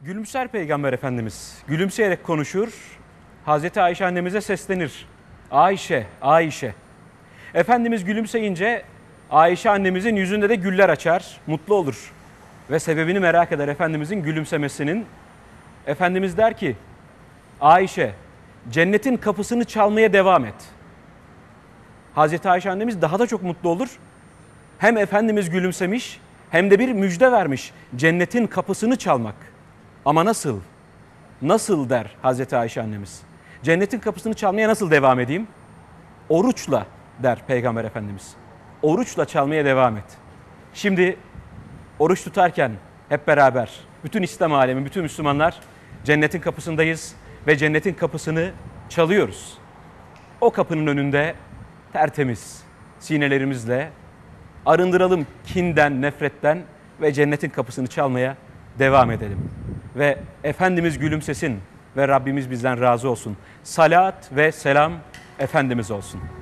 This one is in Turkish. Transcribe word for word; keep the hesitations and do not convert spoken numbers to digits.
Gülümser Peygamber Efendimiz, gülümseyerek konuşur, Hazreti Ayşe annemize seslenir. Ayşe, Ayşe. Efendimiz gülümseyince Ayşe annemizin yüzünde de güller açar, mutlu olur. Ve sebebini merak eder Efendimizin gülümsemesinin. Efendimiz der ki, Ayşe, cennetin kapısını çalmaya devam et. Hazreti Ayşe annemiz daha da çok mutlu olur. Hem Efendimiz gülümsemiş hem de bir müjde vermiş. Cennetin kapısını çalmak. Ama nasıl? Nasıl der Hazreti Ayşe annemiz. Cennetin kapısını çalmaya nasıl devam edeyim? Oruçla der Peygamber Efendimiz. Oruçla çalmaya devam et. Şimdi oruç tutarken hep beraber bütün İslam alemi, bütün Müslümanlar cennetin kapısındayız ve cennetin kapısını çalıyoruz. O kapının önünde tertemiz sinelerimizle arındıralım kinden, nefretten ve cennetin kapısını çalmaya devam edelim. Ve Efendimiz gülümsesin ve Rabbimiz bizden razı olsun. Salat ve selam Efendimiz olsun.